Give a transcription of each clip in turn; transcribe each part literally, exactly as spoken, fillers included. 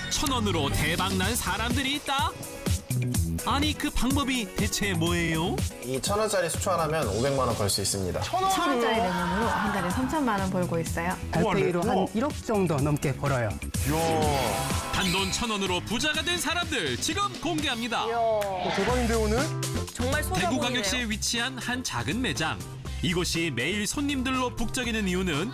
천 원으로 대박난 사람들이 있다? 아니 그 방법이 대체 뭐예요? 이 천 원짜리 수초 하나면 오백만 원 벌 수 있습니다. 천 원짜리 레몬으로 한 달에 삼천만 원 벌고 있어요. 달팽이로 한 일억 정도 넘게 벌어요. 단돈 천 원으로 부자가 된 사람들 지금 공개합니다. 대박인데 오늘? 정말 소자본이네요. 대구광역시에 위치한 한 작은 매장. 이곳이 매일 손님들로 북적이는 이유는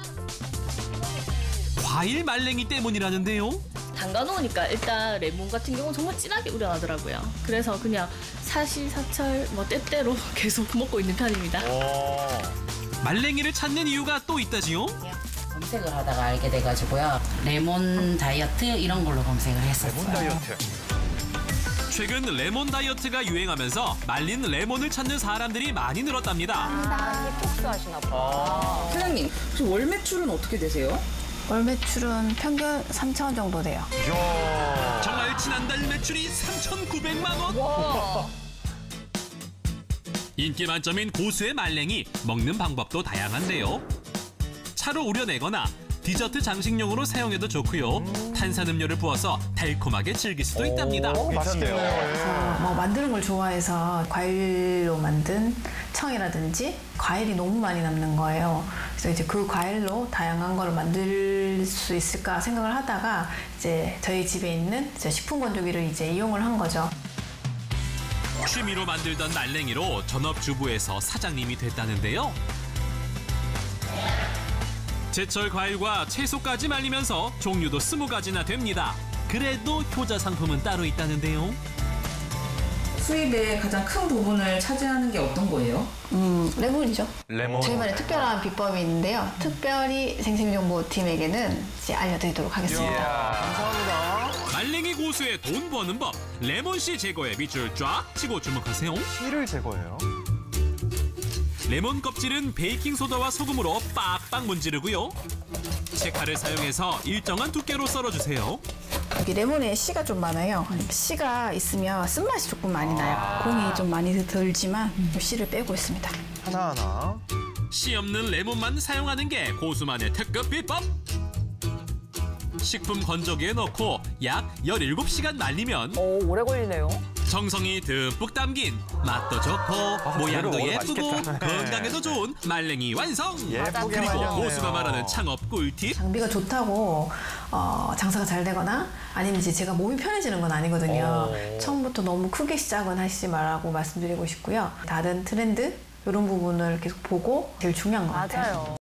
과일 말랭이 때문이라는데요. 담가놓으니까 일단 레몬 같은 경우는 정말 진하게 우려나더라고요. 그래서 그냥 사시사철 뭐 때때로 계속 먹고 있는 편입니다. 말랭이를 찾는 이유가 또 있다지요? 검색을 하다가 알게 돼가지고요. 레몬 다이어트 이런 걸로 검색을 했었어요. 레몬 다이어트. 최근 레몬 다이어트가 유행하면서 말린 레몬을 찾는 사람들이 많이 늘었답니다. 톡스하시나 보다. 사장님, 혹시 월 매출은 어떻게 되세요? 월 매출은 평균 삼천 원 정도 돼요. 정말 지난달 매출이 삼천구백만 원? 인기 만점인 고수의 말랭이, 먹는 방법도 다양한데요. 차로 우려내거나 디저트 장식용으로 사용해도 좋고요. 탄산음료를 부어서 달콤하게 즐길 수도 있답니다. 맛있겠네요. 그래서 뭐 만드는 걸 좋아해서 과일로 만든 청이라든지 과일이 너무 많이 남는 거예요. 그래서 이제 그 과일로 다양한 걸 만들 수 있을까 생각을 하다가 이제 저희 집에 있는 이제 식품 건조기를 이제 이용을 한 거죠. 취미로 만들던 말랭이로 전업주부에서 사장님이 됐다는데요. 제철 과일과 채소까지 말리면서 종류도 스무 가지나 됩니다. 그래도 효자 상품은 따로 있다는데요. 수입의 가장 큰 부분을 차지하는 게 어떤 거예요? 음, 레몬이죠. 레몬. 저희만의 특별한 비법이 있는데요. 특별히 생생정보팀에게는 이제 알려드리도록 하겠습니다. 감사합니다. 말랭이 고수의 돈 버는 법. 레몬씨 제거에 밑줄 쫙 치고 주목하세요. 씨를 제거해요. 레몬 껍질은 베이킹소다와 소금으로 빡빡 문지르고요. 채칼을 사용해서 일정한 두께로 썰어주세요. 여기 레몬에 씨가 좀 많아요. 씨가 있으면 쓴맛이 조금 많이 나요. 공이 좀 많이 들지만 씨를 빼고 있습니다. 하나하나. 씨 없는 레몬만 사용하는 게 고수만의 특급 비법. 식품 건조기에 넣고 약 열일곱 시간 말리면 오, 오래 걸리네요. 정성이 듬뿍 담긴 맛도 좋고 모양도 오늘 예쁘고 맛있겠다. 건강에도 좋은 말랭이 완성! 예쁘게 그리고 말렸네요. 고수가 말하는 창업 꿀팁. 장비가 좋다고 어, 장사가 잘 되거나 아니면 이제 제가 몸이 편해지는 건 아니거든요. 처음부터 너무 크게 시작은 하시지 말라고 말씀드리고 싶고요. 다른 트렌드 이런 부분을 계속 보고 제일 중요한 것 같아요. 맞아요.